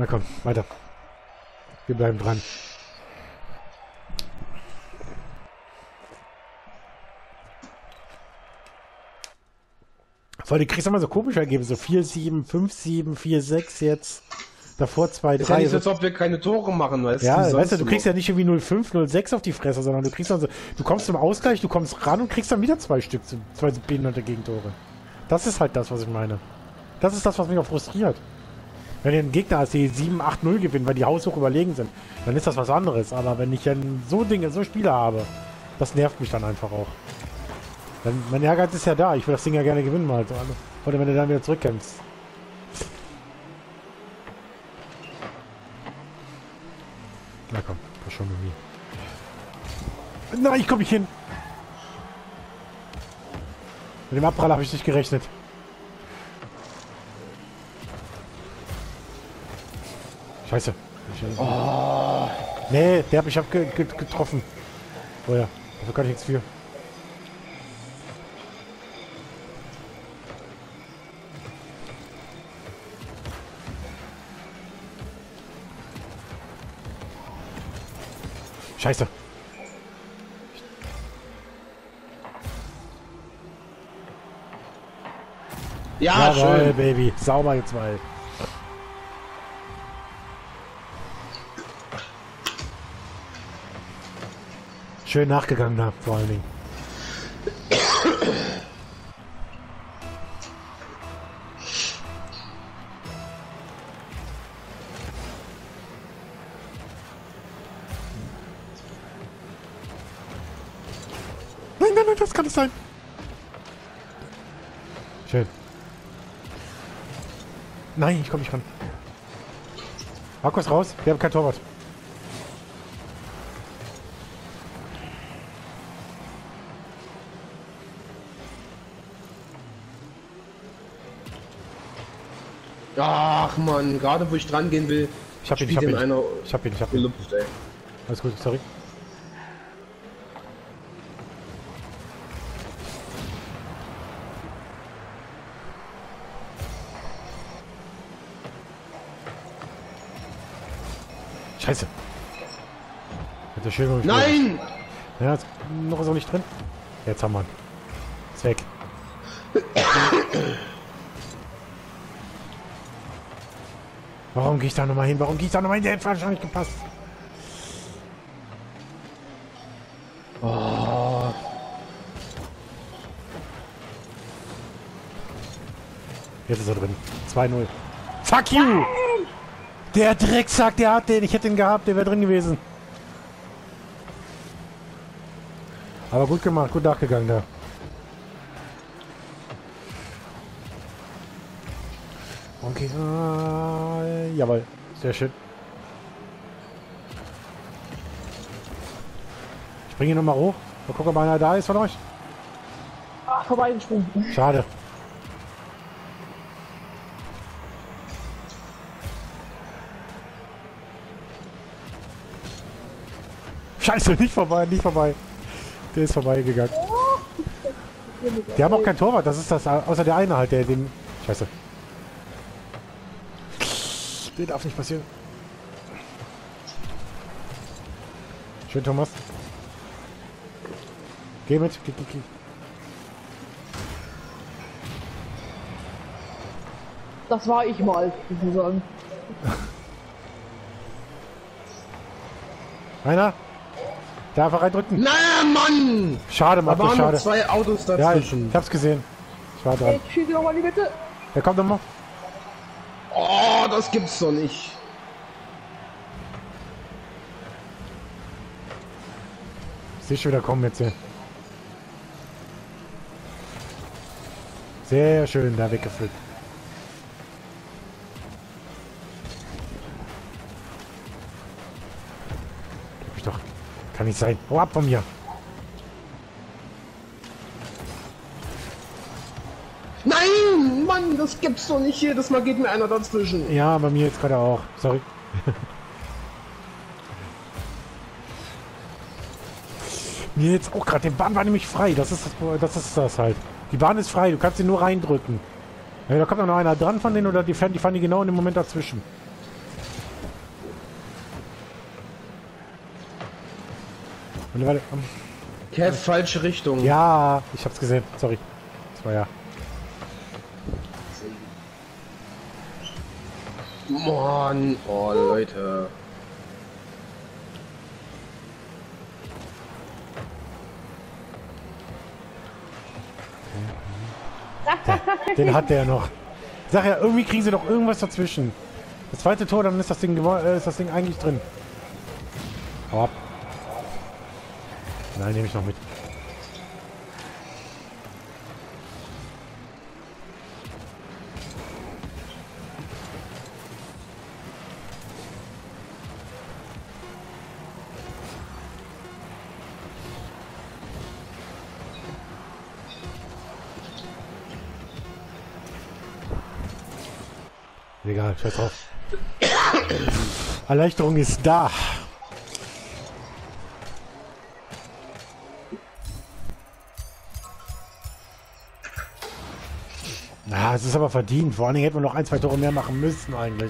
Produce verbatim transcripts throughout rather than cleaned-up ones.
Na komm, weiter. Wir bleiben dran. Voll, du kriegst immer so komische Ergebnisse. vier sieben, fünf sieben, vier sechs jetzt. Davor zwei drei. Ist ja nicht so, als ob wir keine Tore machen, weißt du? Ja, weißt du, du kriegst ja nicht irgendwie null fünf, null sechs auf die Fresse, sondern du kriegst also, du kommst zum Ausgleich, du kommst ran und kriegst dann wieder zwei Stück, zwei behinderte Gegentore. Das ist halt das, was ich meine. Das ist das, was mich auch frustriert. Wenn ihr einen Gegner hast, die sieben acht null gewinnen, weil die haushoch überlegen sind, dann ist das was anderes. Aber wenn ich dann so Dinge, so Spiele habe, das nervt mich dann einfach auch. Dann, mein Ehrgeiz ist ja da, ich will das Ding ja gerne gewinnen mal. Oder wenn du dann wieder zurückkämpfst. Na komm, das schon irgendwie. Nein, ich komme nicht hin. Mit dem Abprall habe ich nicht gerechnet. Scheiße. Oh. Nee, der hat mich abge getroffen. Oh ja, dafür kann ich nichts für. Scheiße. Ja, jawohl, schön. Baby. Sauber jetzt mal. Schön nachgegangen da, vor allen Dingen. Nein, nein, nein, das kann nicht sein. Schön. Nein, ich komme nicht ran. Markus raus, wir haben kein Torwart. Ach man, gerade wo ich dran gehen will, Ich hab ihn, ich hab ihn. einer Ich hab ihn, ich hab ihn. gelupft, ey. Alles gut, sorry. Scheiße. Hätte schön gemacht. Nein! Ja, jetzt, noch ist er nicht drin. Jetzt haben wir ihn. Ist weg. Warum gehe ich da nochmal hin? Warum gehe ich da nochmal hin? Der hätte wahrscheinlich gepasst. Oh. Jetzt ist er drin. zwei null. Fuck you! Der Drecksack, der hat den. Ich hätte ihn gehabt, der wäre drin gewesen. Aber gut gemacht, gut nachgegangen da. Okay, äh, jawohl, sehr schön. Ich bringe ihn nochmal hoch. Mal gucken, ob einer da ist von euch. Ah, vorbeigesprungen. Schade. Scheiße, nicht vorbei, nicht vorbei. Der ist vorbeigegangen. Die haben auch kein Torwart, das ist das, außer der eine halt, der den... Scheiße. Der darf nicht passieren. Schön, Thomas. Geh mit, geh, geh, geh. Das war ich mal, sozusagen. Einer? Da einfach reindrücken. Na Mann! Schade, Da Markus, waren noch schade. zwei Autos Ja, ich, dazwischen. ich hab's gesehen. Ich war dran. Ey, schieße noch mal in die Mitte. Der kommt nochmal. Oh, das gibt's doch nicht. Sieh schon wieder kommen jetzt hier. Sehr schön da weggefüllt. Gib mich doch. Kann nicht sein. Hau ab von mir. Nein, Mann, das gibt's doch nicht. Jedes Mal geht mir einer dazwischen. Ja, bei mir jetzt gerade auch. Sorry. Mir jetzt auch gerade. Die Bahn war nämlich frei. Das ist das, das ist das halt. Die Bahn ist frei. Du kannst sie nur reindrücken. Ja, da kommt noch einer dran von denen oder die fahren die, fahren die genau in dem Moment dazwischen. Und warte, um, Kev, falsche Richtung. ja, ich hab's gesehen. Sorry. Das war ja. Mann, oh Leute. Den hat der noch. Ich sag ja, irgendwie kriegen sie doch irgendwas dazwischen. Das zweite Tor, dann ist das Ding gewo- äh, ist das Ding eigentlich drin. Hau ab. Nein, nehme ich noch mit. Egal, scheiß drauf. Erleichterung ist da. Na, es ist aber verdient. Vor allen Dingen hätten wir noch ein, zwei Tore mehr machen müssen eigentlich.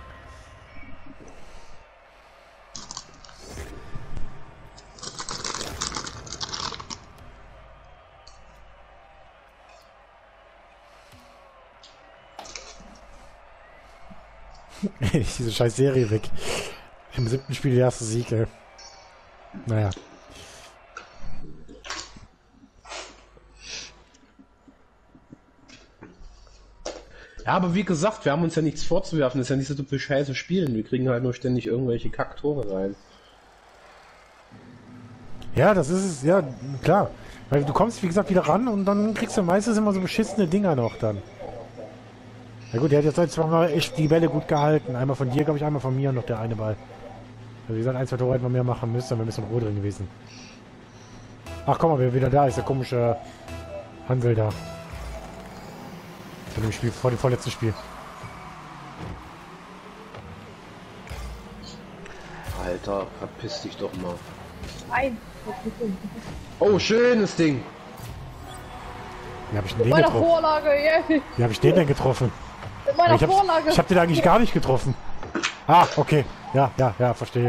Diese scheiß Serie weg. Im siebten Spiel der erste Sieg, ey. Naja. Ja, aber wie gesagt, wir haben uns ja nichts vorzuwerfen. Das ist ja nicht so, dass wir scheiße spielen. Wir kriegen halt nur ständig irgendwelche Kacktore rein. Ja, das ist es, ja, klar. Weil du kommst, wie gesagt, wieder ran und dann kriegst du meistens immer so beschissene Dinger noch dann. Na gut, der hat jetzt seit zweimal echt die Bälle gut gehalten. Einmal von dir, glaube ich, einmal von mir noch der eine Ball. Also wie gesagt, ein, zwei Tore hätten wir mehr machen müssen, dann wäre ein bisschen Ruhe drin gewesen. Ach, guck mal, wer wieder da ist, der komische Hansel da. Vor dem Spiel, vor dem vorletzten Spiel. Alter, verpiss dich doch mal. Nein. Oh, schönes Ding. Wie habe ich denn den Mit meiner getroffen? Vorlage, yeah. Wie habe ich den denn getroffen? Mit meiner Ich habe Vorlage. ich hab den eigentlich gar nicht getroffen. Ah, okay. Ja, ja, ja, verstehe.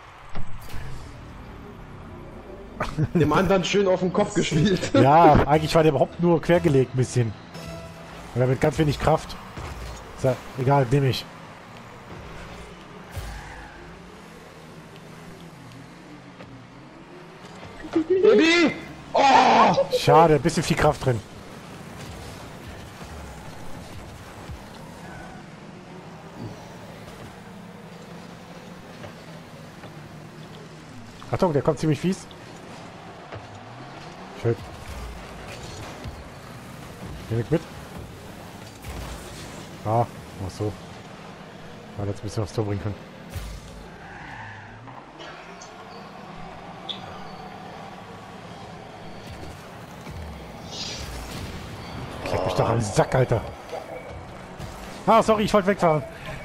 Dem anderen schön auf den Kopf gespielt. Ja, eigentlich war der überhaupt nur quergelegt ein bisschen. Aber mit ganz wenig Kraft. Ist ja, egal, nehme ich. Baby! Oh! Schade, ein bisschen viel Kraft drin. Achtung, der kommt ziemlich fies. Schön. Nehme ich mit. Ah, ach so. Mal jetzt ein bisschen aufs Tor bringen können. Leck mich doch am Sack, Alter. Ah, sorry, ich wollte wegfahren.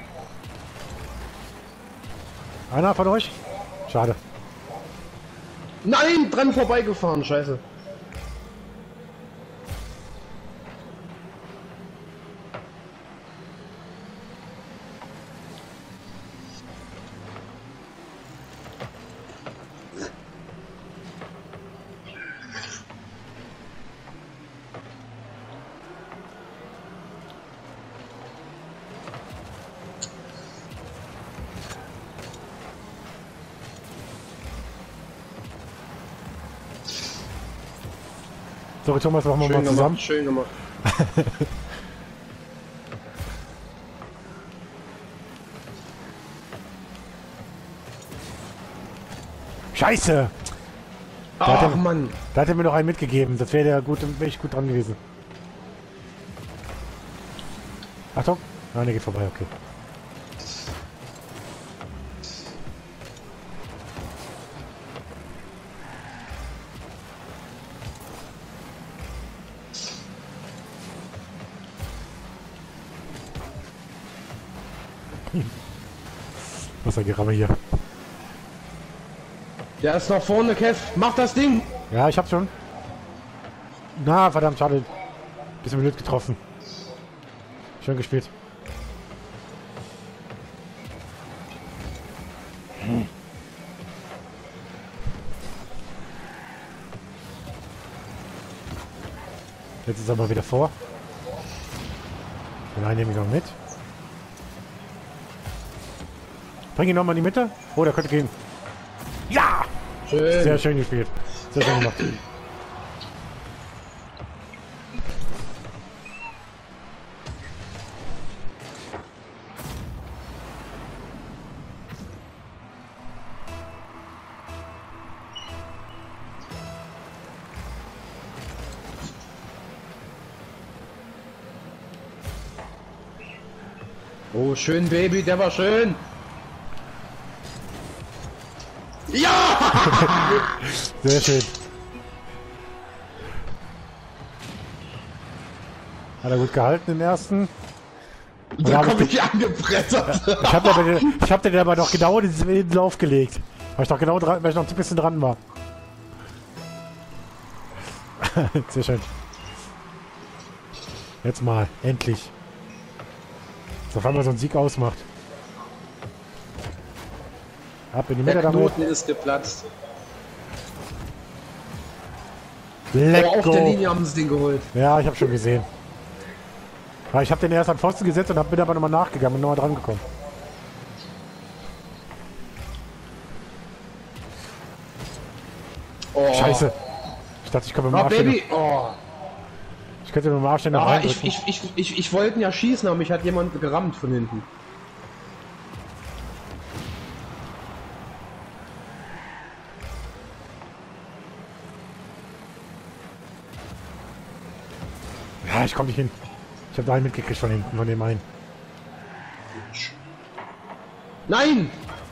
Einer von euch? Schade. Nein, dran vorbeigefahren, scheiße. Sorry, Thomas, machen wir Schön mal zusammen. gemacht, schön gemacht. Scheiße! Da Ach hat, er, Mann. da hat er mir noch einen mitgegeben. Das wäre der gut, wäre ich gut dran gewesen. Achtung! Nein, der geht vorbei, okay. Was ein Geramme hier. Der ist nach vorne, Kev. Mach das Ding. Ja, ich hab schon. Na, verdammt, schade. Bisschen blöd getroffen. Schön gespielt. Jetzt ist er mal wieder vor. Den einen nehme ich noch mit. Bring ihn nochmal in die Mitte. Oh, der könnte gehen. Ja! Schön. Sehr schön gespielt. Sehr schön gemacht. Oh, schön, Baby, der war schön. Ja! Sehr schön. Hat er gut gehalten den ersten. Da hab komme ich- ich angebrettert. Ich hab dir, ich hab dir aber doch genau in den Lauf gelegt. Weil ich doch genau dran, weil ich noch ein bisschen dran war. Sehr schön. Jetzt mal, endlich. Dass auf einmal so ein Sieg ausmacht. Ab in die Mitte Der damit. Knoten ist geplatzt. Let Oh, auf der go. Linie haben sie den geholt. Ja, ich habe schon gesehen. Ja, ich habe den erst an Pfosten gesetzt und hab, bin aber nochmal nachgegangen und nochmal dran gekommen. Oh. Scheiße. Ich dachte, ich komme mit dem Oh, Arsch Baby. Oh. Ich könnte mit dem Arsch noch Ah, ich, reindrücken. ich, ich, ich, ich wollte ihn ja schießen, aber mich hat jemand gerammt von hinten. Ja, ich komme nicht hin. Ich habe da einen mitgekriegt von hinten, von dem einen. Nein!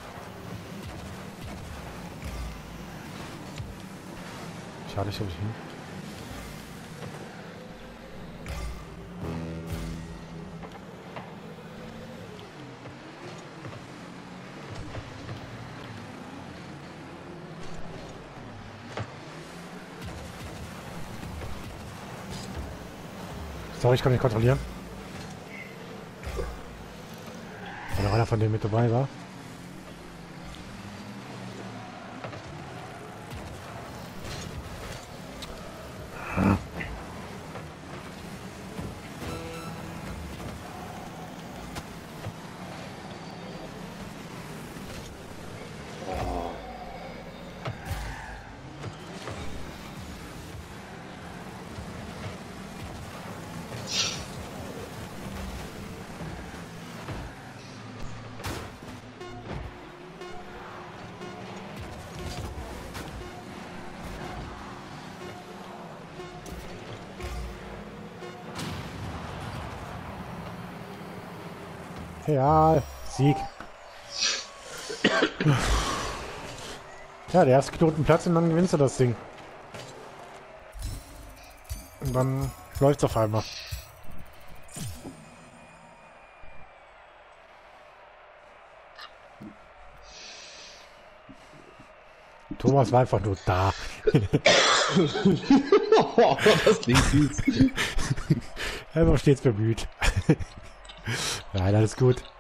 Schade, ich komme nicht hin. Sorry, ich kann nicht kontrollieren. Wenn noch einer von denen mit dabei war. Ja, Sieg. Ja, der erste Knoten Platz und dann gewinnst du das Ding. Und dann läuft's auf einmal. Thomas war einfach nur da. Oh, das klingt süß. Er war stets bemüht. Nein, alles gut.